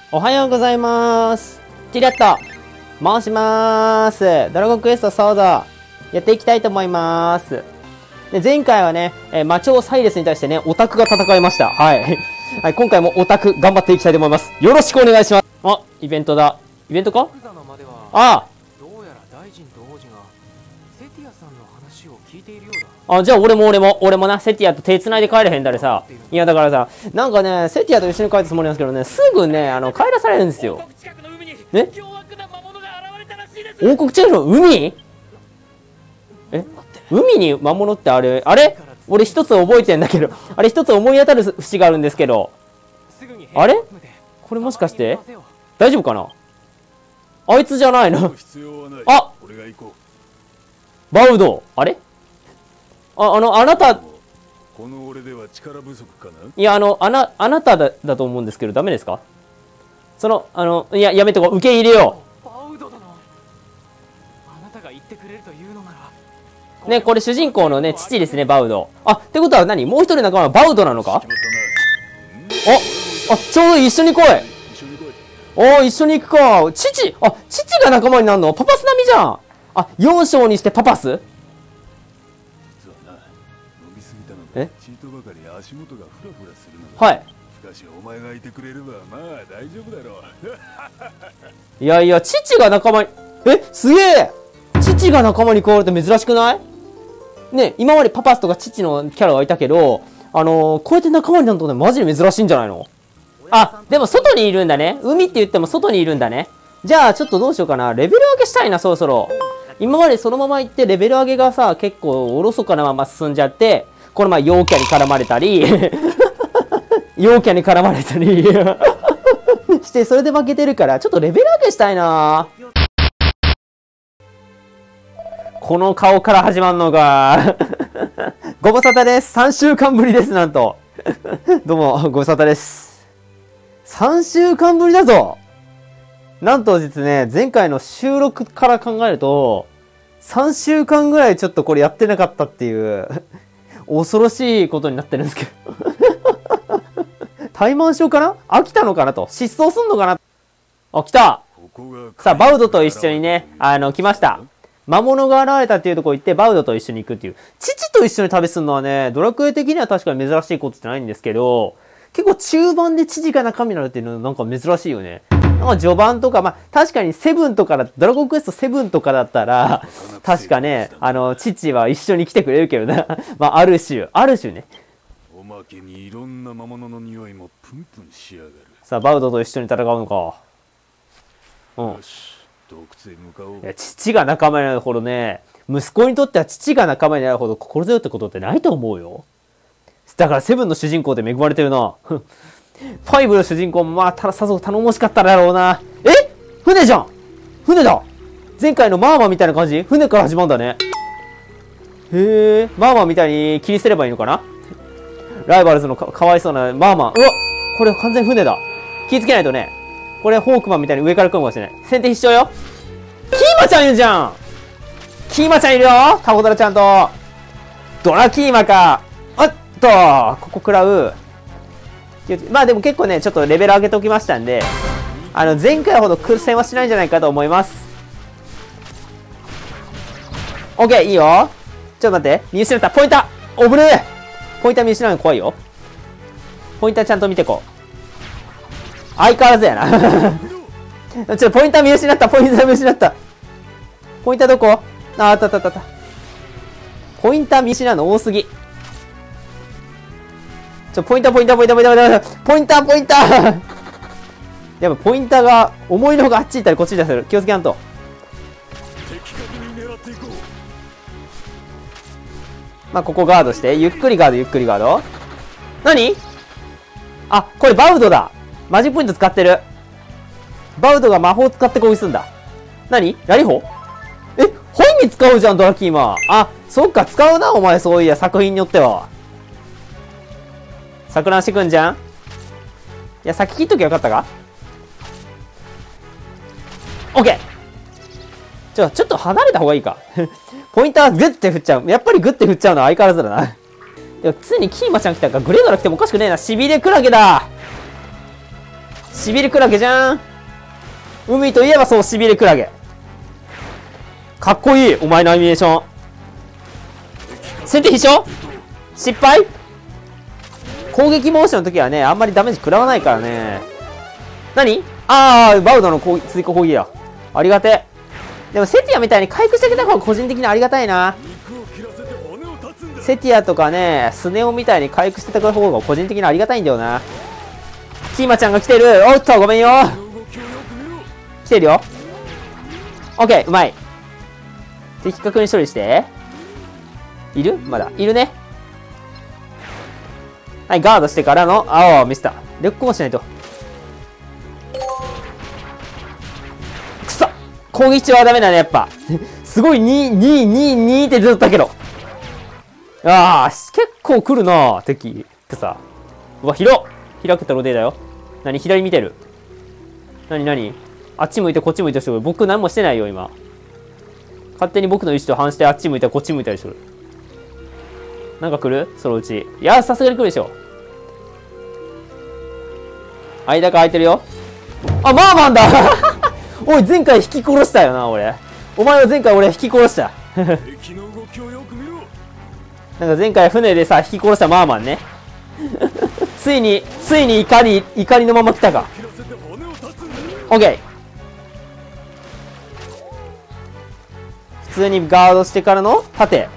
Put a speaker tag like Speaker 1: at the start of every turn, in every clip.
Speaker 1: おはようございます。キリャット申します。ドラゴンクエストソードやっていきたいと思います。で前回はね、魔鳥サイレスに対してね、オタクが戦いました。はい。はい、今回もオタク頑張っていきたいと思います。よろしくお願いします。あ、イベントだ。イベントか？ああ。あ、じゃあ俺もな、セティアと手繋いで帰れへんだでさ。いやだからさ、なんかね、セティアと一緒に帰ったつもりなんですけどね、すぐね、帰らされるんですよ。え？王国近くの海？え？海に魔物ってあれ俺一つ覚えてんだけど、あれ一つ思い当たる節があるんですけど。あれ？これもしかして大丈夫かな？あいつじゃないの？あ！バウド！あれ？あなた、
Speaker 2: この俺では力不足かな。
Speaker 1: いや、あなただと思うんですけど、ダメですか？いや、やめてこう、受け入れよう。バウド殿、あなたが言ってくれるというのなら。ね、これ主人公のね、父ですね、バウド。あ、ってことは何？もう一人の仲間はバウドなのか？あ、ちょうど一緒に来い。おー、一緒に行くか。父が仲間になるの？パパス並みじゃん。あ、4章にしてパパス？え？はい。
Speaker 2: しかしお前がいてくれればまあ大丈夫だろう。
Speaker 1: いやいや、父が仲間に、すげえ！父が仲間に加わるって珍しくない？ね、今までパパスとか父のキャラはいたけど、こうやって仲間になるとね、マジで珍しいんじゃないの？あ、でも外にいるんだね。海って言っても外にいるんだね。じゃあちょっとどうしようかな。レベル上げしたいな、そろそろ。今までそのまま行ってレベル上げがさ、結構おろそかなまま進んじゃって、この前陽キャに絡まれたり陽キャに絡まれたりして、それで負けてるから、ちょっとレベル上げしたいな。この顔から始まるのがご無沙汰です。3週間ぶりです、なんとどうも、ご無沙汰です。3週間ぶりだぞ。なんとですね、前回の収録から考えると、3週間ぐらいちょっとこれやってなかったっていう恐ろしいことになってるんですけど怠慢症かな？飽きたのかなと。失踪すんのかな？あ、来た！さあ、バウドと一緒にね、来ました。魔物が現れたっていうところ行って、バウドと一緒に行くっていう。父と一緒に旅するのはね、ドラクエ的には確かに珍しいことじゃないんですけど、結構中盤で父が中身になるっていうのはなんか珍しいよね。なんか序盤とか、まあ、確かにセブンとかドラゴンクエスト7とかだったら、確かね、父は一緒に来てくれるけどな。まあ、ある種ね。
Speaker 2: おまけにいろんな魔物の匂いもプンプンしやがる。
Speaker 1: さあ、バウドと一緒に戦うのか。うん。
Speaker 2: よし、洞窟へ向かおう。
Speaker 1: いや、父が仲間になるほどね、息子にとっては父が仲間になるほど心強いってことってないと思うよ。だからセブンの主人公で恵まれてるな。5の主人公もまあ、さぞ頼もしかっただろうな。船じゃん！船だ！前回のマーマみたいな感じ？船から始まるんだね。へえ、マーマみたいに切り捨てればいいのかな？ライバルズのかわいそうなマーマ。うわ！これ完全に船だ。気ぃつけないとね。これホークマンみたいに上から来るかもしれない。先手必勝よ。キーマちゃんいるじゃん！キーマちゃんいるよ！タコドラちゃんと。ドラキーマか。ここ食らう。まあでも結構ね、ちょっとレベル上げておきましたんで、前回ほど苦戦はしないんじゃないかと思います。OK、いいよ。ちょっと待って。見失った。ポインター！おぶねえ！ポインター見失うの怖いよ。ポインターちゃんと見てこう。相変わらずやな。ちょっとポインター見失った。ポインター見失った。ポインターどこ？あった。ポインター見失うの多すぎ。ポインターやっぱポインターが思いのほかあっち行ったりこっち行ったりする。気をつけやんと。まあここガードしてゆっくりガード。何？あ、これバウドだ。マジックポイント使ってる。バウドが魔法使って攻撃するんだ。何？ラリホ？ホイミ使うじゃん、ドラキーマー。あ、そっか、使うなお前。そういや作品によっては錯乱してくんじゃん。いや、先切っときゃよかったか？オッケー。ちょっと離れた方がいいか。ポインターグッて振っちゃう。やっぱりグッて振っちゃうのは相変わらずだな。でもついにキーマちゃん来たからグレードラ来てもおかしくねえな。しびれクラゲだ。 しびれクラゲじゃん。海といえばそう、しびれクラゲ。かっこいい、お前のアニメーション。先手必勝失敗。攻撃モーションの時はね、あんまりダメージ食らわないからね。何バウドの追加攻撃だ。ありがて。でもセティアみたいに回復してあげた方が個人的にありがたいな。セティアとかね、スネ夫みたいに回復してた方が個人的にありがたいんだよな。キーマちゃんが来てる。おっと、ごめんよ。来てるよ。オッケー、うまい。的確に処理して。いるまだ。いるね。はい、ガードしてからの、ミスった。レックもしないと。くそ攻撃中はダメだね、やっぱ。すごい、2って出とったけど。結構来るな敵ってさ。うわ、開けたロデーだよ。何左見てる。何あっち向いてこっち向いてる。僕何もしてないよ、今。勝手に僕の意思と反してあっち向いたりこっち向いたりする。なんか来るそのうち。いや、さすがに来るでしょ。間が空いてるよ。マーマンだおい、前回引き殺したよな、俺。お前は前回俺引き殺した。なんか前回船でさ、引き殺したマーマンね。ついに怒りのまま来たか。オッケー。普通にガードしてからの盾。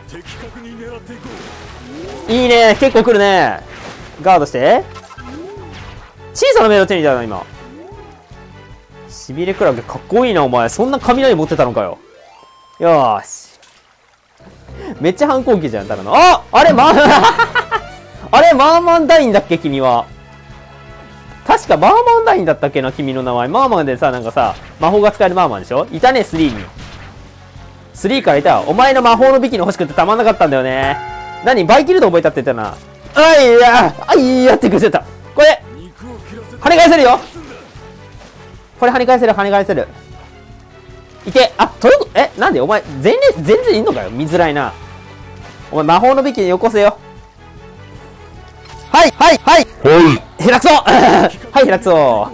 Speaker 1: いいね、結構来るね。ガードして。小さな目の手にだな、今。しびれクラゲかっこいいな、お前。そんな雷持ってたのかよ。よーし。めっちゃ反抗期じゃん、ただの。あれマーマンダインだっけ、君は。確かマーマンダインだったっけな、君の名前。マーマンでさ、なんかさ、魔法が使えるマーマンでしょ。いたね、3に。3からいたわ。お前の魔法のビキニ欲しくてたまんなかったんだよね。何バイキルド覚えたって言ったな。ってくれちゃった。これ跳ね返せるよ。これ跳ね返せる。いて、なんでお前、全然いんのかよ。見づらいな。お前、魔法のビキニよこせよ。はいヘラクソはい、ヘラクソ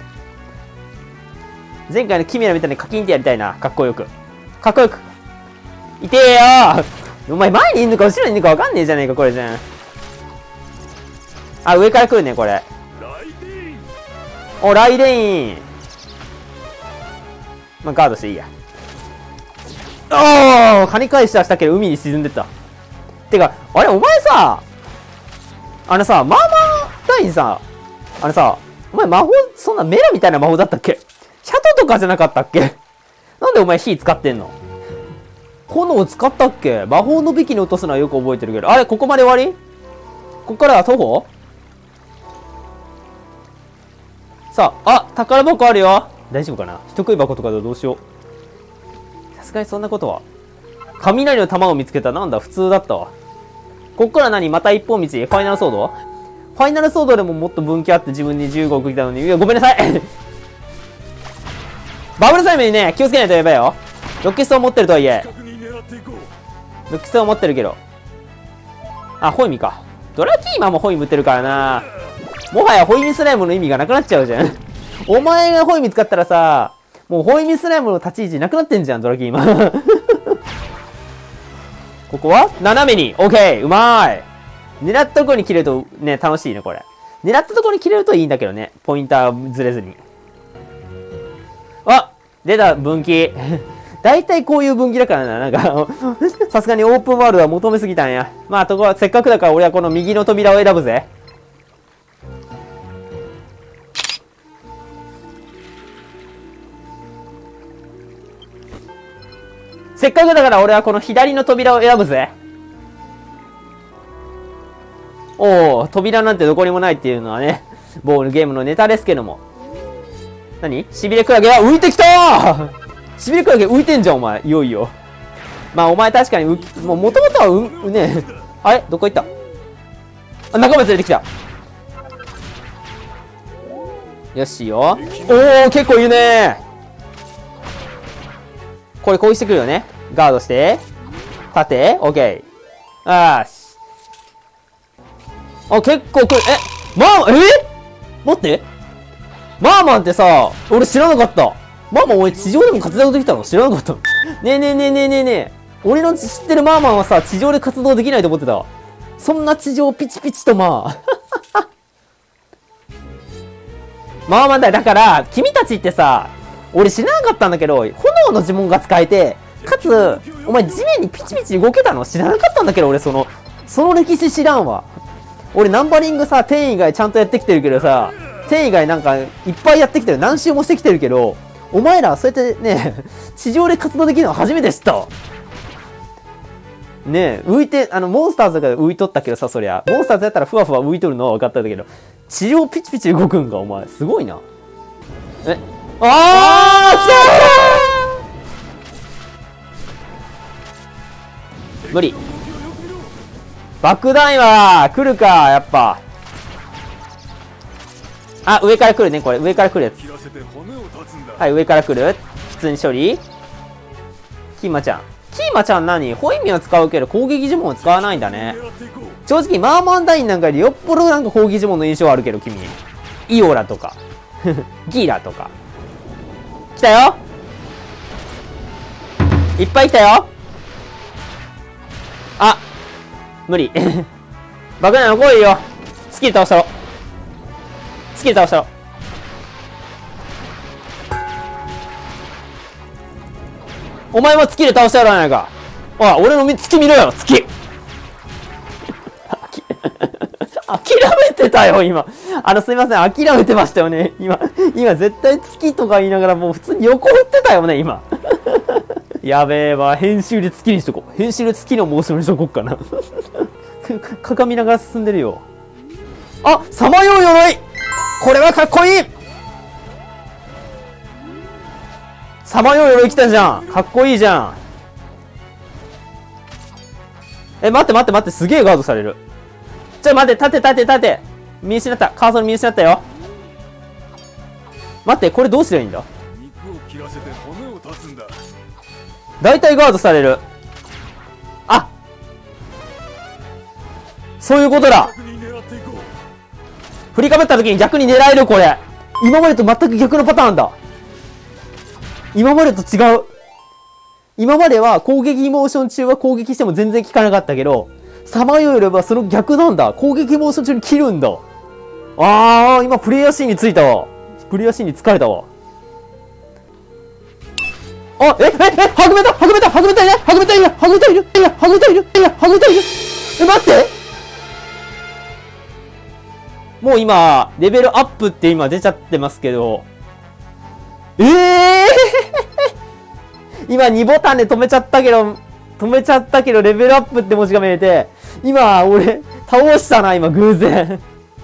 Speaker 1: 前回のキメラみたいにカキンってやりたいな。かっこよく。いてえよお前、前にいんのか後ろにいんのかわかんねえじゃねえか、これじゃん。上から来るね、これ。ライデイン。ガードしていいや。跳ね返したけど海に沈んでった。てか、あれ、お前さ、マーマーダインさ、お前魔法、そんなメラみたいな魔法だったっけ？シャトとかじゃなかったっけ？なんでお前火使ってんの？炎使ったっけ？魔法のビキに落とすのはよく覚えてるけど。あれ、ここまで終わり？ここからは徒歩？さあ、宝箱あるよ。大丈夫かな？人食い箱とかでどうしよう。さすがにそんなことは。雷の玉を見つけた。なんだ、普通だったわ。こっから何？また一本道？ファイナルソード？ファイナルソードでももっと分岐あって自分に15億来たのに。いや、ごめんなさいバブルサイムにね、気をつけないとやばいよ。ロッキストを持ってるとはいえ。ロッキストを持ってるけど。ホイミか。ドラキーマンもホイミ売ってるからな。もはやホイミスライムの意味がなくなっちゃうじゃん。お前がホイミ使ったらさ、もうホイミスライムの立ち位置なくなってんじゃん、ドラキーマン。ここは斜めに。オッケー、うまーい。狙ったところに切れるとね、楽しいね、これ。狙ったところに切れるといいんだけどね。ポインターずれずに。出た、分岐。大体こういう分岐だからな。なんか、さすがにオープンワールドは求めすぎたんや。せっかくだから俺はこの右の扉を選ぶぜ。せっかくだから俺はこの左の扉を選ぶぜ。扉なんてどこにもないっていうのはね、ボールゲームのネタですけども。何？しびれクラゲは浮いてきたーしびれクラゲ浮いてんじゃん、お前。いよいよ。お前確かにもともとはね、あれどこ行った？仲間連れてきた。よしよ。結構いるねー。これ攻撃してくるよね。ガードして。盾？オッケー。し。結構来る。待って。 マーマンってさ、俺知らなかった。マーマン俺地上でも活動できたの知らなかった。ねえねえねえねえねえねえ。俺の知ってるマーマンはさ、地上で活動できないと思ってた。そんな地上ピチピチとまあ。マーマンだよ。だから、君たちってさ、俺知らなかったんだけど、炎の呪文が使えて、かつ、お前地面にピチピチ動けたの知らなかったんだけど、俺その歴史知らんわ。俺ナンバリングさ、10以外ちゃんとやってきてるけどさ、10以外なんかいっぱいやってきてる。何周もしてきてるけど、お前らそうやってね、地上で活動できるの初めて知った。ねえ、浮いて、モンスターズとかで浮いとったけどさ、そりゃ。モンスターズやったらふわふわ浮いとるのは分かったんだけど、地上ピチピチ動くんか、お前。すごいな。え、あー来たー無理。爆弾は来るか、やっぱ。あ、上から来るね、これ。上から来るやつ。はい、上から来る。普通に処理。キーマちゃん。キーマちゃん何ホイミを使うけど攻撃呪文を使わないんだね。正直、マーマンダインなんかよりよっぽどなんか攻撃呪文の印象あるけど、君。イオラとか。ギーラとか。来たよいっぱい来たよあ無理。爆弾来いよスキル倒したろスキル倒したろお前もスキル倒したやろないか。おい、俺の月見ろよ月諦めてたよ、今。すいません、諦めてましたよね。今絶対月とか言いながらもう普通に横振ってたよね、今。やべえわ、編集で月にしとこう。編集で月のモーションにしとこっかな。鏡見ながら進んでるよ。あ、さまよう鎧これはかっこいいさまよう鎧来たじゃんかっこいいじゃん待って待って待って、すげえガードされる。ちょ、待って、立て。見失った。カーソル見失ったよ。待って、これどうすりゃいいんだ。だいたいガードされる。あ、そういうことだ。振りかぶった時に逆に狙える、これ。今までと全く逆のパターンだ。今までと違う。今までは攻撃モーション中は攻撃しても全然効かなかったけど、さまよえればその逆なんだ。攻撃モーション中に切るんだ。今プレイヤーシーンについたわ。プレイヤーシーンに疲れたわ。はぐめたいる待ってもう今、レベルアップって今出ちゃってますけど。今2ボタンで止めちゃったけど、レベルアップって文字が見えて、今、俺、倒したな、今、偶然。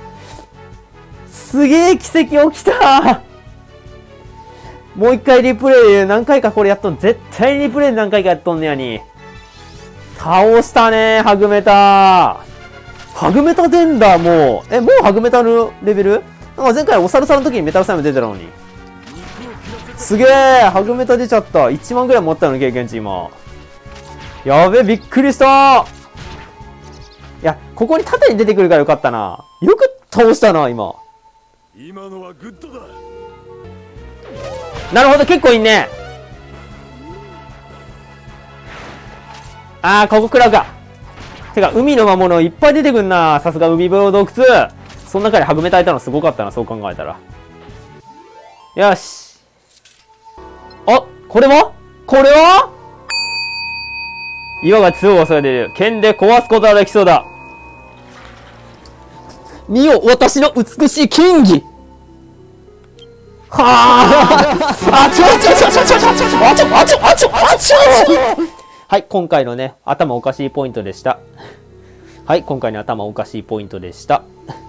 Speaker 1: すげえ奇跡起きた。もう一回リプレイ何回かこれやっとん。絶対リプレイ何回かやっとんねやに。倒したねハグメタ。ハグメタ出んだ、もう。もうハグメタのレベルなんか前回お猿さんの時にメタルサイム出てたのに。すげえハグメタ出ちゃった。1万ぐらい持ったの経験値今。やべえ、びっくりした。いや、ここに縦に出てくるからよかったな。よく倒したな、今。
Speaker 2: 今のはグッドだ。
Speaker 1: なるほど、結構いいね。ここ食らうか。てか、海の魔物いっぱい出てくんな。さすが海風呂洞窟。その中ではぐめたいたのすごかったな、そう考えたら。よし。これは岩が強を恐れている。剣で壊すことができそうだ。見よ、私の美しい剣技。はい、今回のね、頭おかしいポイントでした。はい、今回の頭おかしいポイントでした。